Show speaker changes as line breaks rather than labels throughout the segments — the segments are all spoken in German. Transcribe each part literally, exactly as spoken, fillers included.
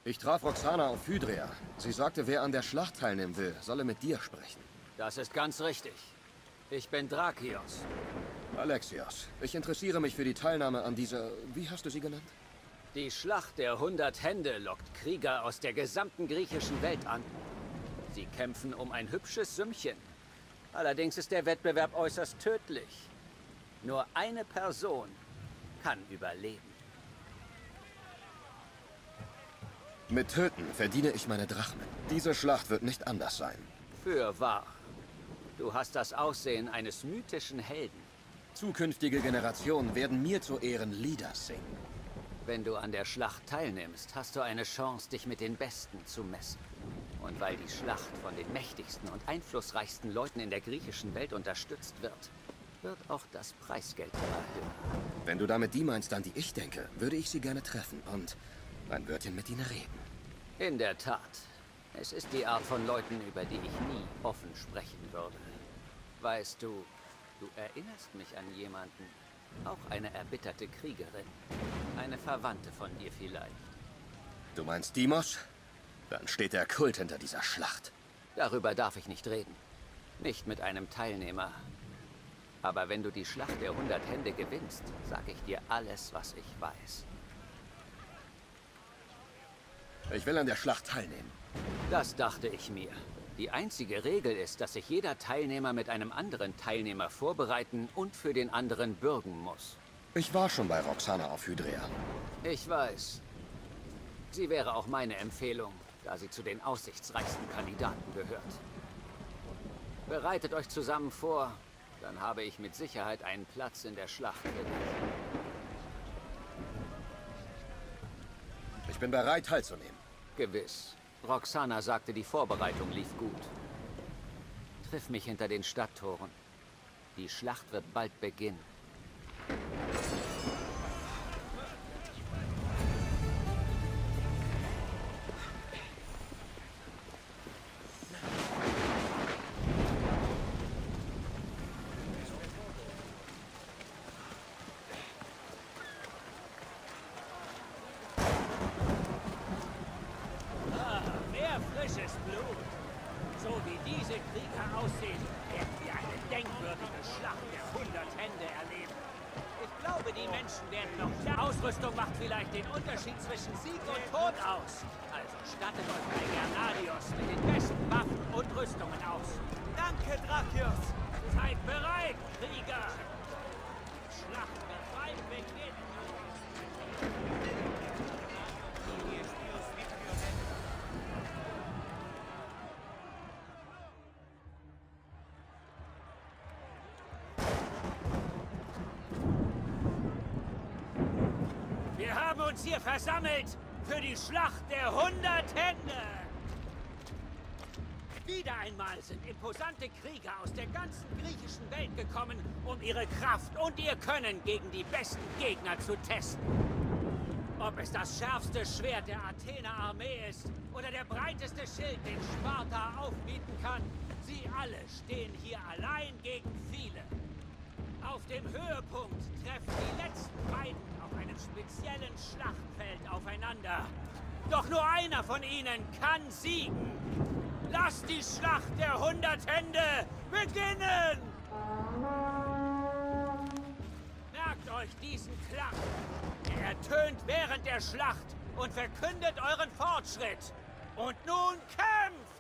Ich traf Roxana auf Hydrea. Sie sagte, wer an der Schlacht teilnehmen will, solle mit dir sprechen.
Das ist ganz richtig. Ich bin Drakios.
Alexios, ich interessiere mich für die Teilnahme an dieser... Wie hast du sie genannt?
Die Schlacht der hundert Hände lockt Krieger aus der gesamten griechischen Welt an. Sie kämpfen um ein hübsches Sümmchen. Allerdings ist der Wettbewerb äußerst tödlich. Nur eine Person kann überleben.
Mit Töten verdiene ich meine Drachmen. Diese Schlacht wird nicht anders sein.
Fürwahr. Du hast das Aussehen eines mythischen Helden.
Zukünftige Generationen werden mir zu Ehren Lieder singen.
Wenn du an der Schlacht teilnimmst, hast du eine Chance, dich mit den Besten zu messen. Und weil die Schlacht von den mächtigsten und einflussreichsten Leuten in der griechischen Welt unterstützt wird, wird auch das Preisgeld immer höher.
Wenn du damit die meinst, an die ich denke, würde ich sie gerne treffen und ein Wörtchen mit ihnen reden.
In der Tat. Es ist die Art von Leuten, über die ich nie offen sprechen würde. Weißt du, du erinnerst mich an jemanden. Auch eine erbitterte Kriegerin. Eine Verwandte von dir vielleicht.
Du meinst Deimos? Dann steht der Kult hinter dieser Schlacht.
Darüber darf ich nicht reden. Nicht mit einem Teilnehmer. Aber wenn du die Schlacht der hundert Hände gewinnst, sage ich dir alles, was ich weiß.
Ich will an der Schlacht teilnehmen.
Das dachte ich mir. Die einzige Regel ist, dass sich jeder Teilnehmer mit einem anderen Teilnehmer vorbereiten und für den anderen bürgen muss.
Ich war schon bei Roxana auf Hydrea.
Ich weiß. Sie wäre auch meine Empfehlung, da sie zu den aussichtsreichsten Kandidaten gehört. Bereitet euch zusammen vor, dann habe ich mit Sicherheit einen Platz in der Schlacht für dich.
Ich bin bereit, teilzunehmen.
Gewiss. Roxana sagte, die Vorbereitung lief gut. Triff mich hinter den Stadttoren. Die Schlacht wird bald beginnen.
Frisches Blut. So wie diese Krieger aussehen, werden wir eine denkwürdige Schlacht der hundert Hände erleben. Ich glaube, die Menschen werden noch... Die Ausrüstung macht vielleicht den Unterschied zwischen Sieg und Tod aus. Also stattet euch bei Gernadios mit den besten Waffen und Rüstungen aus. Danke, Drakios. Seid bereit, Krieger. Die Schlacht wird bald beginnen. Wir haben uns hier versammelt für die Schlacht der hundert Hände. Wieder einmal sind imposante Krieger aus der ganzen griechischen Welt gekommen, um ihre Kraft und ihr Können gegen die besten Gegner zu testen. Ob es das schärfste Schwert der Athener Armee ist oder der breiteste Schild, den Sparta aufbieten kann, sie alle stehen hier allein gegen viele. Auf dem Höhepunkt treffen die letzten beiden auf einem speziellen Schlachtfeld aufeinander. Doch nur einer von ihnen kann siegen. Lasst die Schlacht der hundert Hände beginnen! Merkt euch diesen Klang. Er ertönt während der Schlacht und verkündet euren Fortschritt. Und nun kämpft!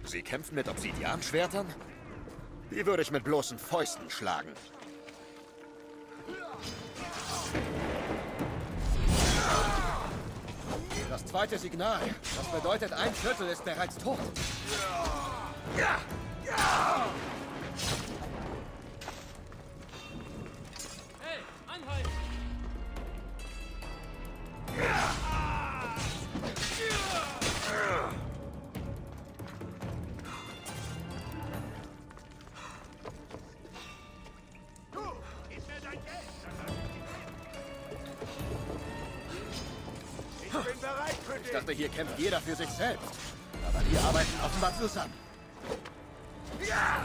Sie kämpfen mit Obsidianschwertern? Die würde ich mit bloßen Fäusten schlagen. Das zweite Signal. Das bedeutet, ein Viertel ist bereits tot. Ja! Ja!
Hey, anhalten! Du, gib mir dein Geld! Ich bin bereit für dich!
Ich dachte, hier kämpft jeder für sich selbst. Aber die arbeiten offenbar zusammen. Ja!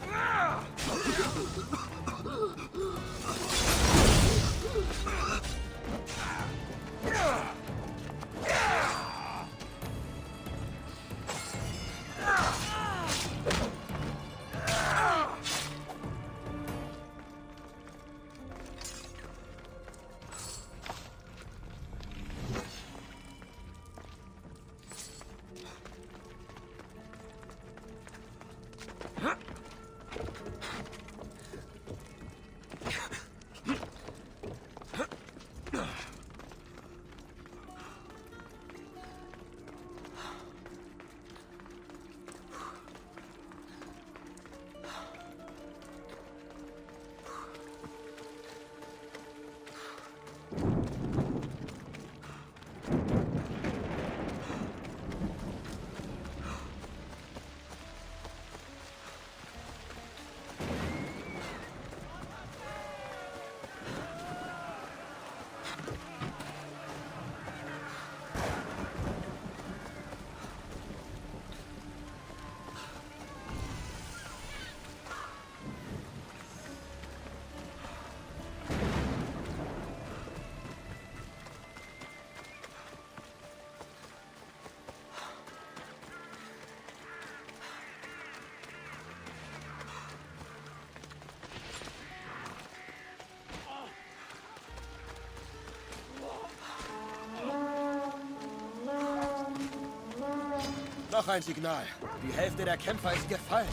Noch ein Signal. Die Hälfte der Kämpfer ist gefallen.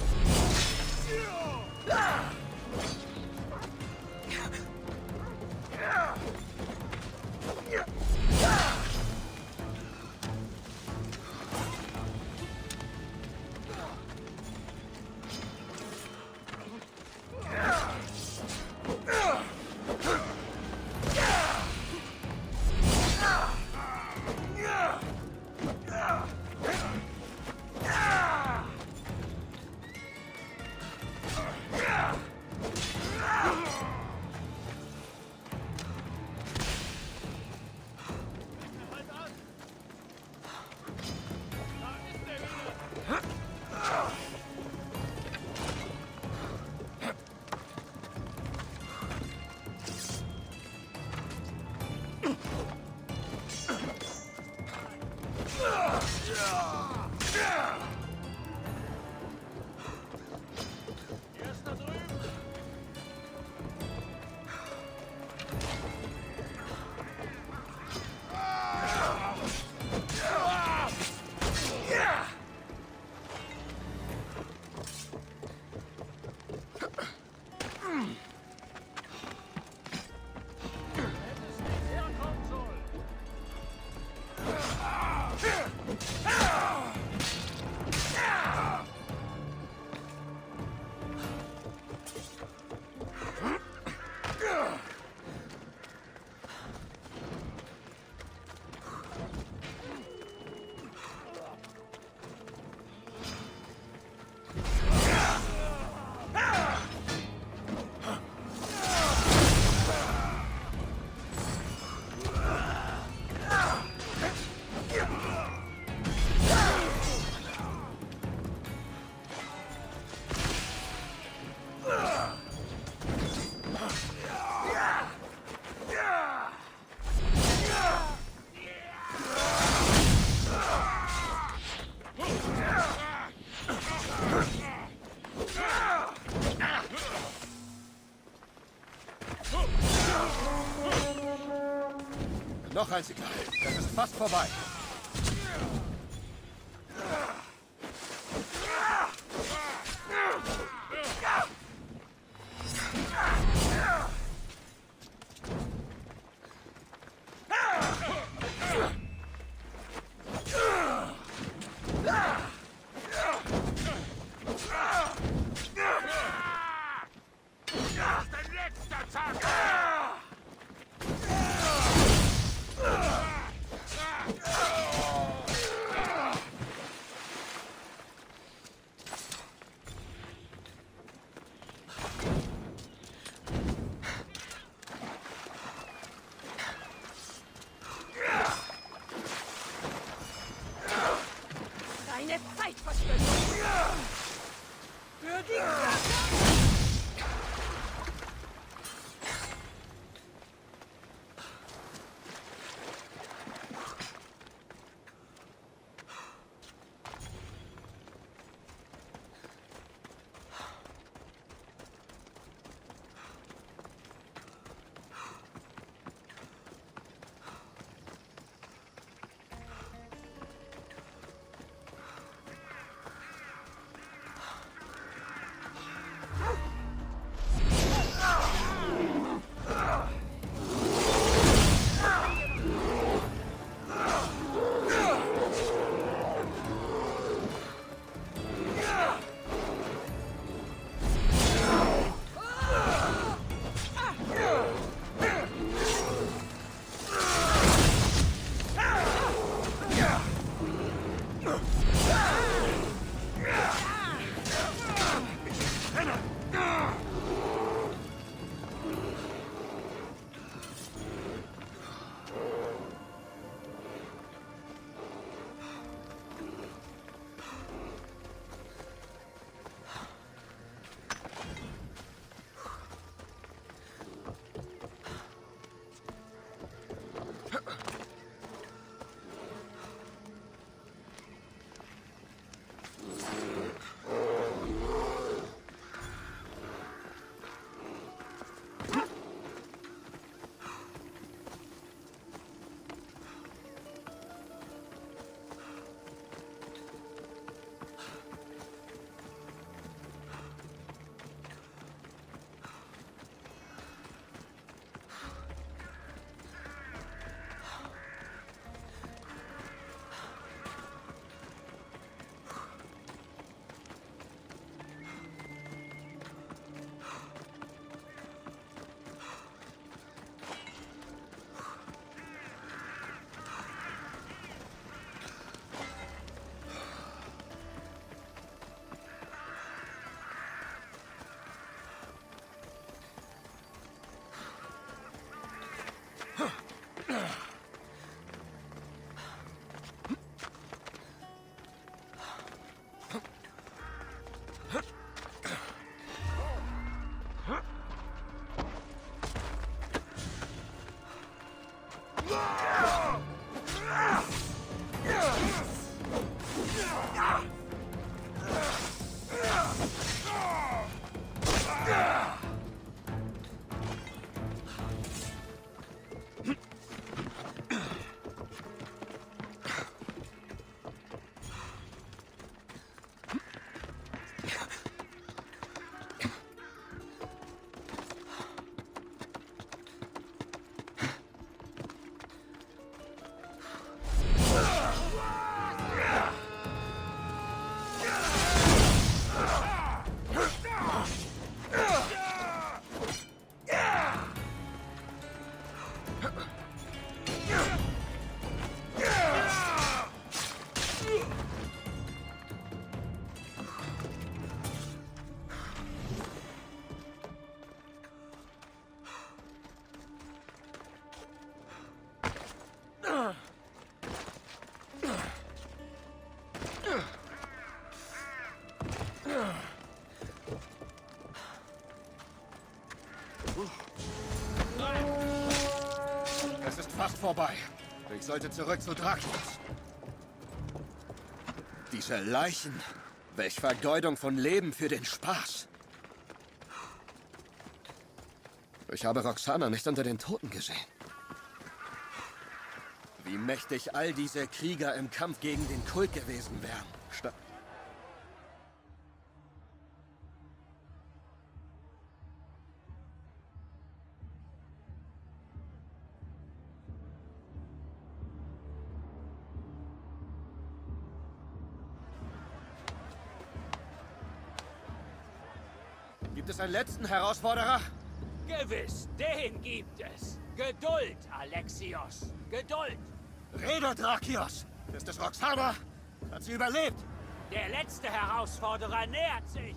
Noch ein Signal. Das ist fast vorbei.
Zack!
Keine Zeitverschwendung! Für die Götter!
Es ist fast vorbei. Ich sollte zurück zu Drakios. Diese Leichen. Welch Vergeudung von Leben für den Spaß. Ich habe Roxana nicht unter den Toten gesehen. Wie mächtig all diese Krieger im Kampf gegen den Kult gewesen wären. Sta Gibt es einen letzten Herausforderer?
Gewiss, den gibt es. Geduld, Alexios. Geduld.
Rede, Drakios! Ist es Roxana? Hat sie überlebt?
Der letzte Herausforderer nähert sich.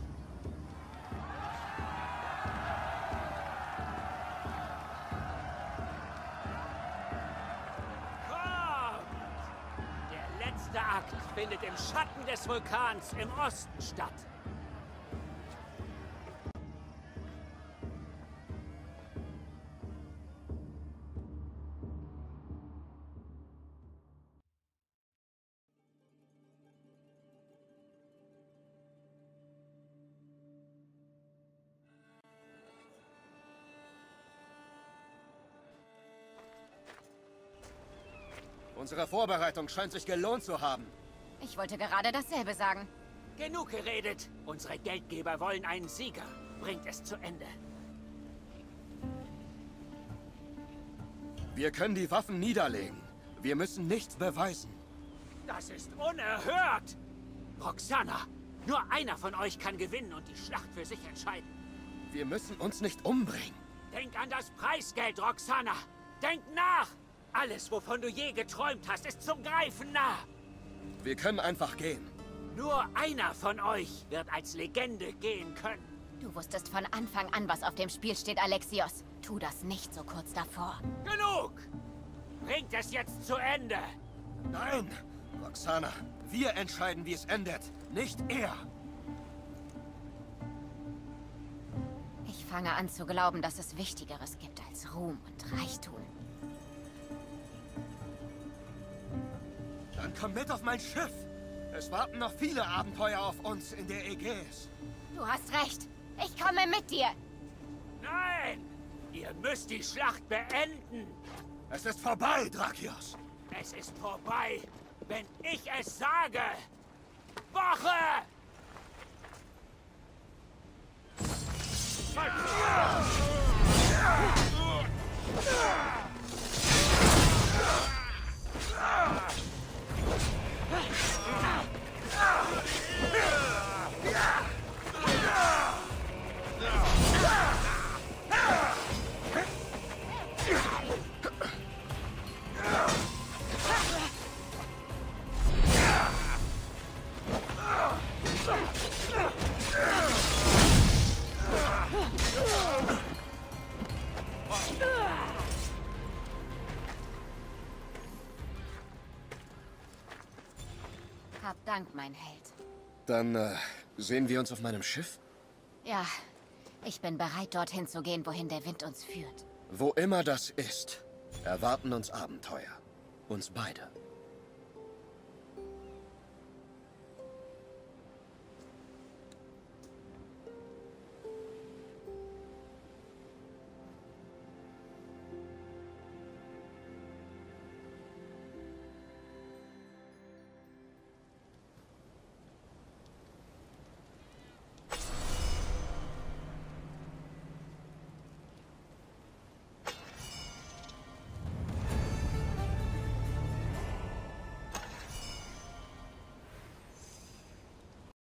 Kommt! Der letzte Akt findet im Schatten des Vulkans im Osten statt.
Unsere Vorbereitung scheint sich gelohnt zu haben.
Ich wollte gerade dasselbe sagen.
Genug geredet. Unsere Geldgeber wollen einen Sieger. Bringt es zu Ende.
Wir können die Waffen niederlegen. Wir müssen nichts beweisen.
Das ist unerhört! Roxana, nur einer von euch kann gewinnen und die Schlacht für sich entscheiden.
Wir müssen uns nicht umbringen.
Denk an das Preisgeld, Roxana! Denk nach! Alles, wovon du je geträumt hast, ist zum Greifen nah!
Wir können einfach gehen.
Nur einer von euch wird als Legende gehen können.
Du wusstest von Anfang an, was auf dem Spiel steht, Alexios. Tu das nicht so kurz davor.
Genug! Bringt es jetzt zu Ende!
Nein! Roxana, wir entscheiden, wie es endet, nicht er!
Ich fange an zu glauben, dass es Wichtigeres gibt als Ruhm und Reichtum.
Dann komm mit auf mein Schiff! Es warten noch viele Abenteuer auf uns in der Ägäis.
Du hast recht. Ich komme mit dir.
Nein! Ihr müsst die Schlacht beenden!
Es ist vorbei, Drakios!
Es ist vorbei, wenn ich es sage! Wache!
Hab Dank, mein Held.
Dann äh, sehen wir uns auf meinem Schiff?
Ja, ich bin bereit, dorthin zu gehen, wohin der Wind uns führt.
Wo immer das ist, erwarten uns Abenteuer. Uns beide.